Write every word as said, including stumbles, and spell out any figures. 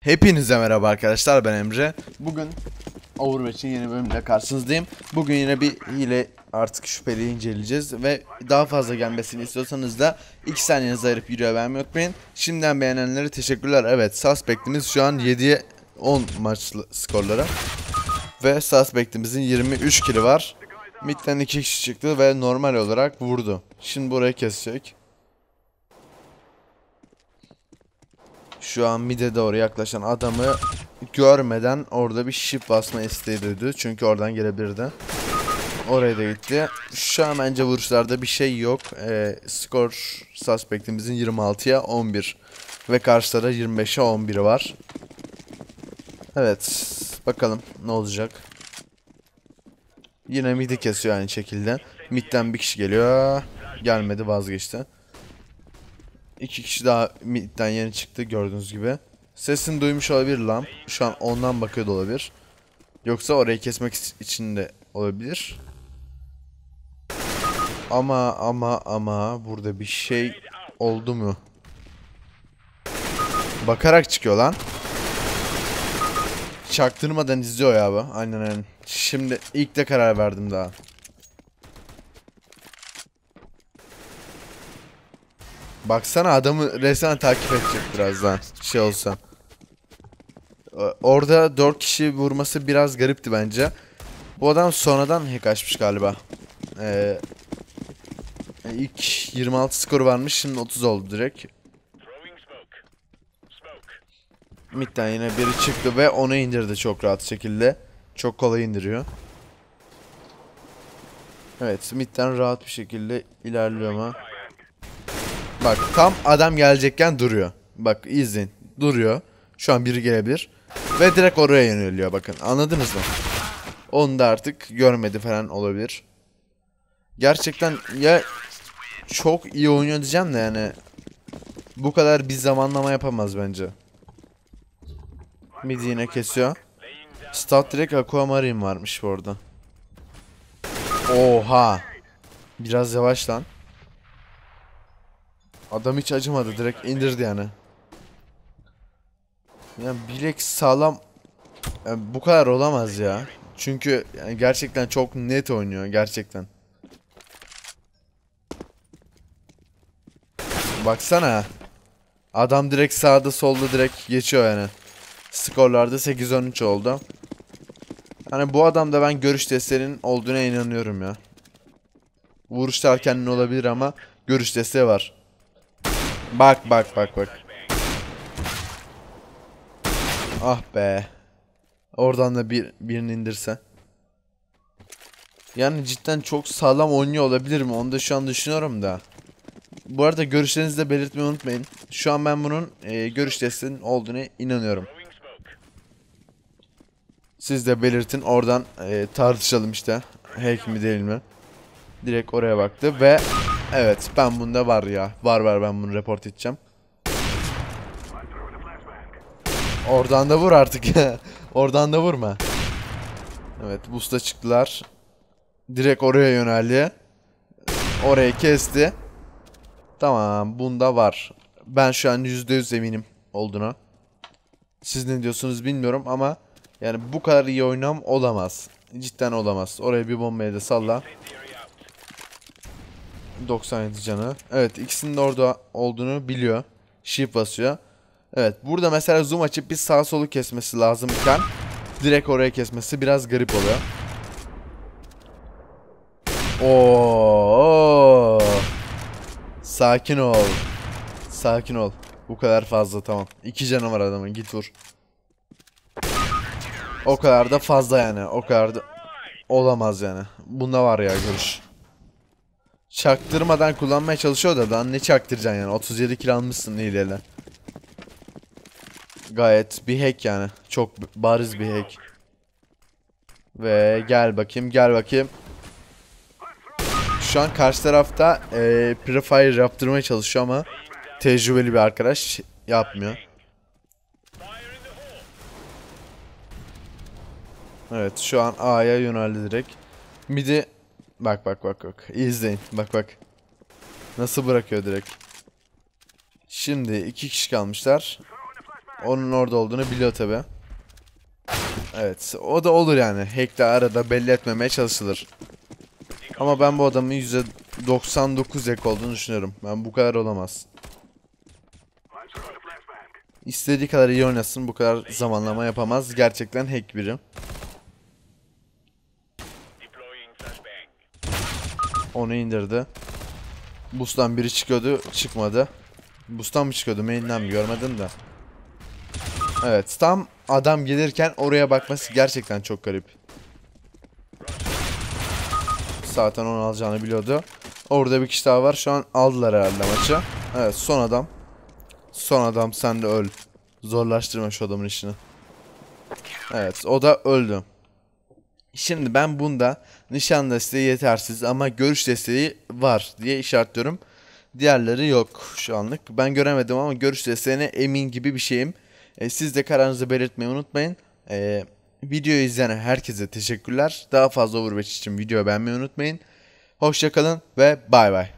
Hepinize merhaba arkadaşlar, ben Emre. Bugün Overwatch'in yeni bölümüyle karşınızdayım. Bugün yine bir hile artık şüpheli inceleyeceğiz ve daha fazla gelmesini istiyorsanız da iki saniyenizi ayırıp videoya beğenmeyi unutmayın. Şimdiden beğenenlere teşekkürler. Evet, Suspect'imiz şu an yediye on maçlı skorları ve Suspect'imizin yirmi üç kili var. Mid'den iki kişi çıktı ve normal olarak vurdu. Şimdi burayı kesecek. Şu an mid'e doğru yaklaşan adamı görmeden orada bir shift basma isteği duydu. Çünkü oradan gelebilirdi. Oraya da gitti. Şu an bence vuruşlarda bir şey yok. Ee, skor Suspect'imizin yirmi altıya on bir. Ve karşıda yirmi beşe on bir var. Evet. Bakalım ne olacak. Yine mid'i kesiyor aynı şekilde. Mid'den bir kişi geliyor. Gelmedi, vazgeçti. İki kişi daha midden yeni çıktı gördüğünüz gibi. Sesini duymuş olabilir lan. Şu an ondan bakıyor da olabilir. Yoksa orayı kesmek için de olabilir. Ama ama ama burada bir şey oldu mu? Bakarak çıkıyor lan. Çaktırmadan izliyor ya bu. Aynen aynen. Şimdi ilk de karar verdim daha. Baksana, adamı resmen takip edecek birazdan. Şey olsa. Orada dört kişi vurması biraz garipti bence. Bu adam sonradan hack açmış galiba. Ee, ilk yirmi altı skoru varmış, şimdi otuz oldu direkt. Mid'den yine biri çıktı ve onu indirdi çok rahat şekilde. Çok kolay indiriyor. Evet, mid'den rahat bir şekilde ilerliyor ama. Bak, tam adam gelecekken duruyor. Bak izleyin, duruyor. Şu an biri gelebilir. Ve direkt oraya yöneliyor, bakın, anladınız mı? Onu da artık görmedi falan olabilir. Gerçekten ya çok iyi oynuyor diyeceğim de yani bu kadar bir zamanlama yapamaz bence. Mid yine kesiyor. Stat direkt Aquamarine varmış bu arada. Oha. Biraz yavaş lan. Adam hiç acımadı, direkt indirdi yani. Yani bilek sağlam. Yani bu kadar olamaz ya. Çünkü yani gerçekten çok net oynuyor gerçekten. Baksana. Adam direkt sağda solda direkt geçiyor yani. Skorlarda sekiz on üç oldu. Hani bu adamda ben görüş desteğinin olduğuna inanıyorum ya. Vuruşlar kendine olabilir ama görüş desteği var. Bak bak bak bak. Ah be. Oradan da bir birini indirse. Yani cidden çok sağlam oynuyor olabilir mi? Onu da şu an düşünüyorum da. Bu arada görüşlerinizi de belirtmeyi unutmayın. Şu an ben bunun e, görüş desteğinin olduğuna inanıyorum. Siz de belirtin, oradan e, tartışalım işte. Hack mi değil mi? Direkt oraya baktı ve evet, ben bunda var ya. Var var, ben bunu report edeceğim. Oradan da vur artık. Oradan da vurma. Evet, boost'a çıktılar. Direkt oraya yöneldi. Orayı kesti. Tamam, bunda var. Ben şu an yüzde yüz eminim olduğuna. Siz ne diyorsunuz bilmiyorum ama yani bu kadar iyi oynam olamaz. Cidden olamaz. Oraya bir bombayı da salla. doksan yedi canı. Evet, ikisinin de orada olduğunu biliyor. Shift basıyor. Evet, burada mesela zoom açıp bir sağ solu kesmesi lazımken direkt oraya kesmesi biraz garip oluyor. Oo. Sakin ol. Sakin ol. Bu kadar fazla, tamam. İki canı var adamın, git vur. O kadar da fazla yani. O kadar da olamaz yani. Bunda var ya görüş. Çaktırmadan kullanmaya çalışıyor da lan ne çaktıracaksın yani. otuz yedi kill almışsın hileyle. Gayet bir hack yani. Çok bariz bir hack. Ve gel bakayım, gel bakayım. Şu an karşı tarafta e, Prefire yaptırmaya çalışıyor ama tecrübeli bir arkadaş yapmıyor. Evet, şu an A'ya yöneldi direkt. Mid'i bak bak bak bak. İzleyin. Bak bak. Nasıl bırakıyor direkt. Şimdi iki kişi kalmışlar. Onun orada olduğunu biliyor tabi. Evet, o da olur yani. Hack'te arada belli etmemeye çalışılır. Ama ben bu adamın yüzde doksan dokuz hack olduğunu düşünüyorum. Ben bu kadar olamaz. İstediği kadar iyi oynasın, bu kadar zamanlama yapamaz. Gerçekten hack biri. Onu indirdi. Boost'tan biri çıkıyordu, çıkmadı. Boost'tan mı çıkıyordu, main'den mi görmedim de. Evet, tam adam gelirken oraya bakması gerçekten çok garip. Zaten onu alacağını biliyordu. Orada bir kişi daha var. Şu an aldılar herhalde maçı. Evet, son adam. Son adam, sen de öl. Zorlaştırma şu adamın işini. Evet, o da öldü. Şimdi ben bunda nişan desteği yetersiz ama görüş desteği var diye işaretliyorum. Diğerleri yok şu anlık. Ben göremedim ama görüş desteğine emin gibi bir şeyim. E, siz de kararınızı belirtmeyi unutmayın. E, videoyu izleyen herkese teşekkürler. Daha fazla Overwatch için videoyu beğenmeyi unutmayın. Hoşça kalın ve bay bay.